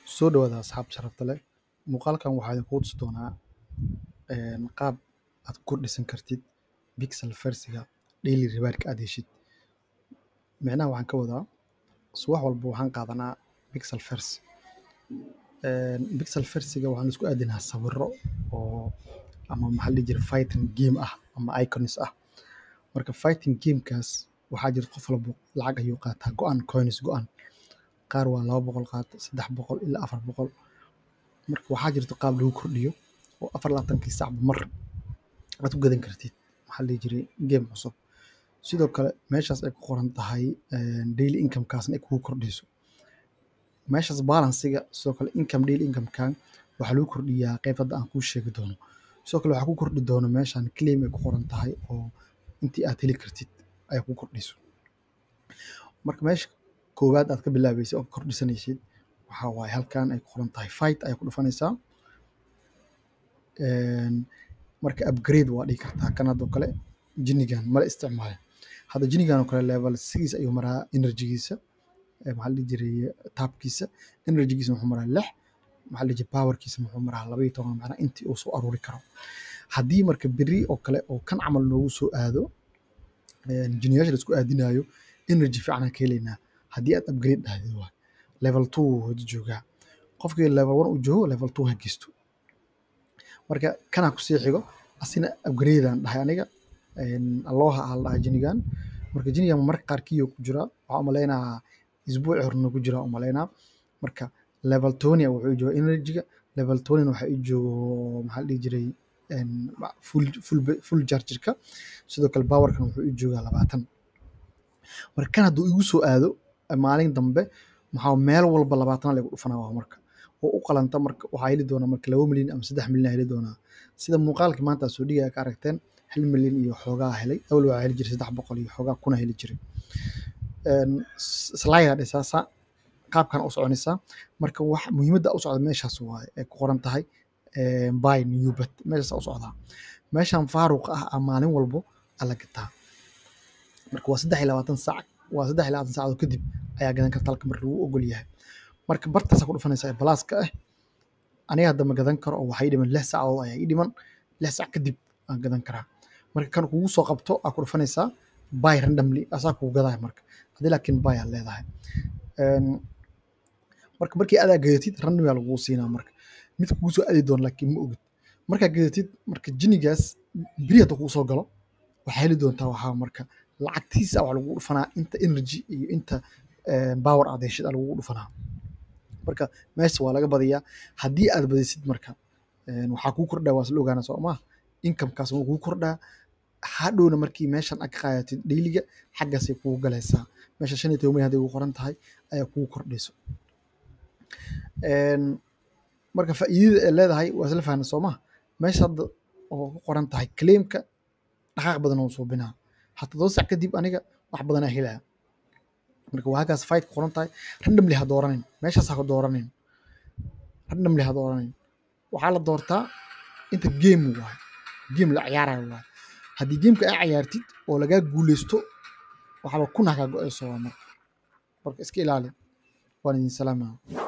Soo dhawaada asxaab sharafta leh. Muuqaalkan waxaa idinku tusi doonaa qaab aad ku dhisan kartid pixel farsiga daily reward aad heshid. Micnaha waxaan ka wadaa subax walba waxaan qaadanaa pixel fars. Pixel farsiga waxaan isku aadinaa sawirro oo ama maxaa la dhihi jiray fighting game ah ama icons ah. Marka fighting gamekaas waxaa jira qof walba lacag ayuu qaataa go'an coins go'an. Qaar waa 200 qaata 300 ilaa 400. Marka waxaa jirta qaab lagu kordhiyo oo 24 saacba mar aad ku gadan kartid maxaa la dhihi jiray game cusub. Sidoo kale meeshaas ay ku qoran tahay daily income kaasna ay kugu kordhiso. Meeshaas balansiga sidoo kale income daily income kan waxaa lagu kordhiyaa qayb hadda aan kuu sheegi doono. Sidoo kale waxaa ku kordhi doono meeshaan claim ay ku qoran tahay oo intii aad heli kartid ay ku kordhiso. Marka meesha koowaad aad ka bilaabaysid oo kordhisanaysid waxaa waaye halkan ay ku qoran tahay fight ay ku dhufanaysaa. Marka upgrade waa dhihi kartaa kan hadoo kale jinigan mala isticmaalo. Hadda jinigan oo kale level 6 ayuu maraa energy-giisa maxaa la dhihi jiray taabkiisa energy-giisa wuxuu maraa 6 maxaa la dhihi jiray power-kiisa wuxuu maraa 12 macnaha intii uu soo aruuri karo. Haddii marka biri oo kale oo kan camal noogu soo aado jiniyaasha la isku aadinayo energy fiican aan ka helaynaa. Haddii aad upgrade dhahdo waa level 2 wada joogaa. Qofkii level 1 uu joogo level 2 ha geysto. Marka kana ku sii xigo asina upgrade aan dhahay aniga Aloha aan dhahay jinigan. Marka jinigan marka qaarkii ku jira waxaa u maleynayaa isbuuc horna ku jira u maleynaa. Marka level 20 wuxuu joogaa energy-ga level 20 waxa uu joogo maxaa la dhihi jiray full charge-ka. Sidoo kale power-kan wuxuu joogaa 20. Marka kan hadduu igu soo aado maalin dambe maxaa meel walba 20 lagu dhufanaa marka oo u qalanta marka waxaa heli doonaa marka 2 milyan ama 3 milyan heli doonaa. Sida muuqaalka maanta soo dhigaya ka aragteen 1 milyan iyo xoogaa helay. Awal waa heli jiray 300 iyo xoogaa kuna heli jiray. Slide dhisaasa qaabkan u soconaysa. Marka wax muhiimadda u socda meeshaas waaye ay ku qoran tahay buy new bet meeshaas u socda. Meeshan faaruq ah maalin walbo ala gataa. Marka waa 23 saac waa 23 saacadood kadib ayaa gadan kartaa halka mar lagu ogol yahay. Marka bartaas ku dhufanaysa balaaska ah aniga hadda ma gadan karo oo waxay dhiman 6 saacadood ayaa ii dhiman 6 saac kadib aan gadan karaa. Marka kan kugu soo qabto aad ku dhufanaysaa buy randomly asaa kugu gadaa marka hadii laakiin buy aad leedahay. Marka markii aad gadatid randomly lagu siinaa marka mid kugu soo aadi doon laakiin ma ogid. Marka gadatid marka jinigaas biriya kugu soo galo waxaa heli doontaa waxaa marka lacagtiisa wax lagu dhufanaa inta energy iyo inta power aad heshid lagu dhufanaa. Marka meesha waa laga badiyaa haddii aad badisid marka waxaa ku kordhaa waa la ogaanaa soo ma income kaas uu ku kordhaa hadhowna markii meeshan aad ka qaadatid daily-ga xaggaas ay kugu galaysaa. Meesha 15 milyan hadii ugu qoran tahay ayaa kugu kordhayso. Marka faa'iidada ay leedahay waa isla fahanay soo ma meesha hadda oo ku qoran tahay claim-ka dhaqaaq badan oo soo binaa. Hatta 2 saac kadib aniga wax badan aan helaa. Marka waxaas fight ku qoran tahay randomly ha dooranin meeshaas ha dooranin randomly ha dooranin waxaa la doortaa inta game waaye game la ciyaarayo waaye. Haddii game-ka ay ciyaartid oo laga guuleysto waxba kuna ka go'ayso marka iska ilaali waan idin salaamayaa.